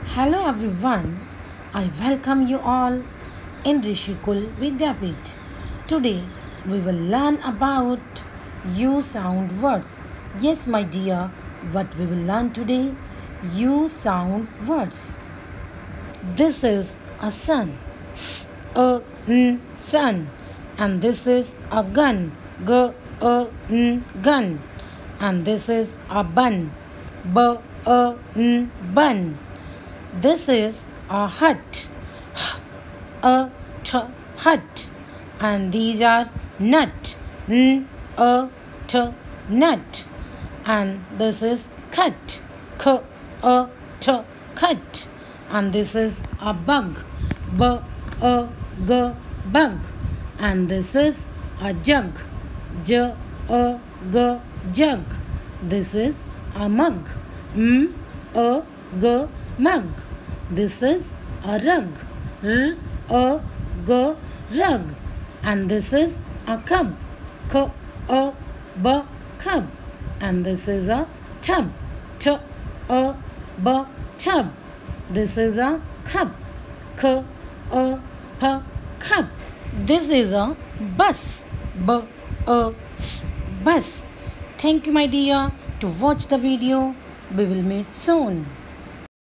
Hello everyone, I welcome you all in Rishikul Vidyapit. Today we will learn about U sound words. Yes, my dear, what we will learn today? U sound words. This is a sun, sun, and this is a gun, gun, and this is a bun, bun. This is a hut, hut, and these are nut, nut, and this is cut, cut, and this is a bug, bug, and this is a jug, jug. This is a mug, mug. This is a rug, rug, and this is a cub, cub, and this is a tub, tub. This is a cup, cup. This is a bus, bus. Thank you, my dear, to watch the video. We will meet soon.